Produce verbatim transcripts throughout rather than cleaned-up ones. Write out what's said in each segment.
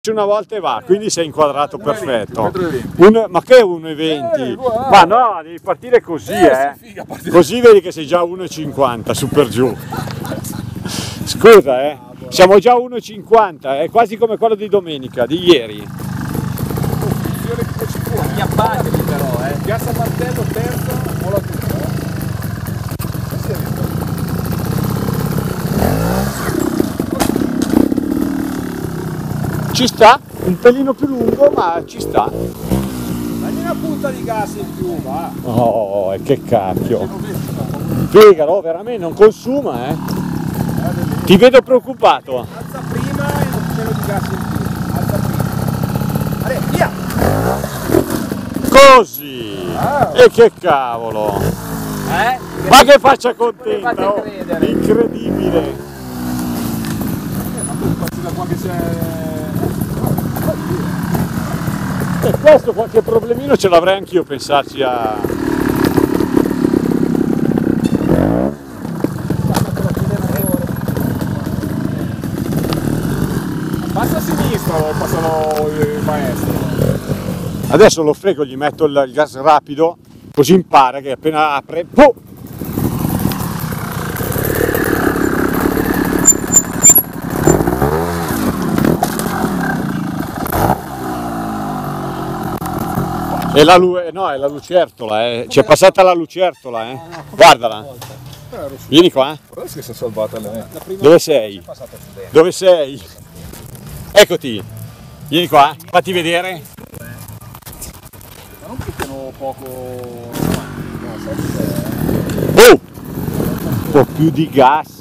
Una volta e va, quindi sei inquadrato perfetto. Un, ma che uno e venti? Ma no, devi partire così, eh. Così vedi che sei già uno e cinquanta, su per giù. Scusa, eh. Siamo già uno e cinquanta, è quasi come quello di domenica, di ieri. Mi abbattevi però, eh. Piazza Martello, terza, vola tutto. Ci sta, un pelino più lungo, ma ci sta. Dagli una punta di gas in più, va. Oh, e che cacchio. Spiegalo, veramente non consuma, eh. Ti vedo preoccupato. Alza prima e un pelo di gas in più. Alza prima. Allora, via! Così! Ah. E che cavolo! Eh? Ma che faccia contenta! Oh, credere. incredibile! Eh, ma tu passi da qua che c'è... E questo qualche problemino ce l'avrei anch'io, pensarci a... Passa a sinistra o passano il maestro? Adesso lo frego, gli metto il, il gas rapido, così impara che appena apre... Puh! E la, lu no, è la lucertola, eh. Ci è passata la lucertola, eh. Guardala. Vieni qua. Guarda che si è salvata lei. Dove sei? Dove sei? Eccoti. Vieni qua, fatti vedere. Ma non picchiano poco... Oh! Un po' più di gas.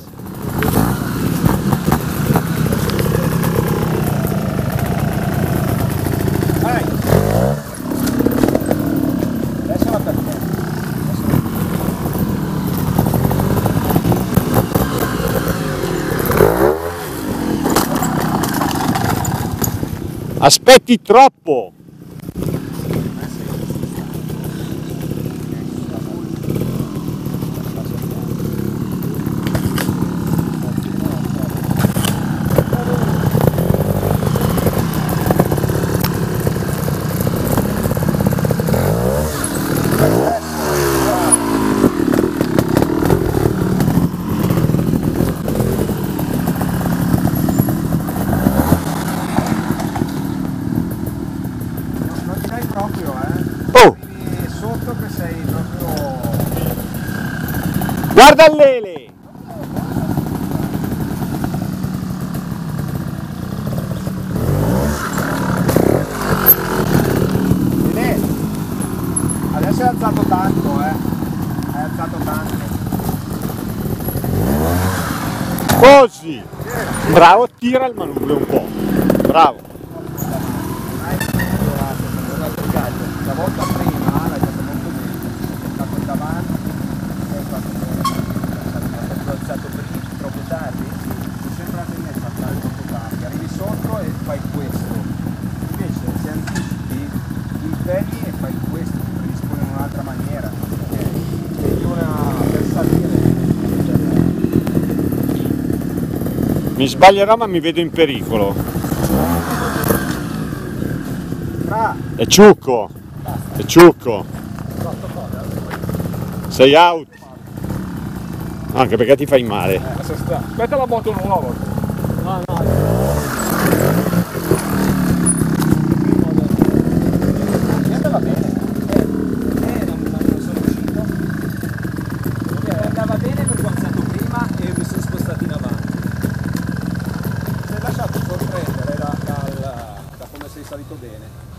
Aspetti troppo! Proprio, eh? Oh! Arrivi sotto che sei proprio... Guarda l'ele! Vedi? Adesso è alzato tanto, eh? È alzato tanto. Così! Bravo, tira il manubrio un po'. Bravo! La volta prima l'hai fatto molto bene, è stato in davanti, è stato alzato prima, troppo tardi, sei sempre a me saltare troppo tardi, arrivi sotto e fai questo, invece se anticipi impegni e fai questo, ti predisponi in un'altra maniera, vedi una per salire. Mi sbaglierò ma mi vedo in pericolo. Tra. È ciucco! È ciucco! Sei out! Anche perché ti fai male. Eh, aspetta la moto nuova. No, no. Niente va bene. Eh, eh non, non sono uscito. Eh, andava bene perché ho alzato prima e mi sono spostato in avanti. Sei lasciato sorprendere da, da, da come sei salito bene.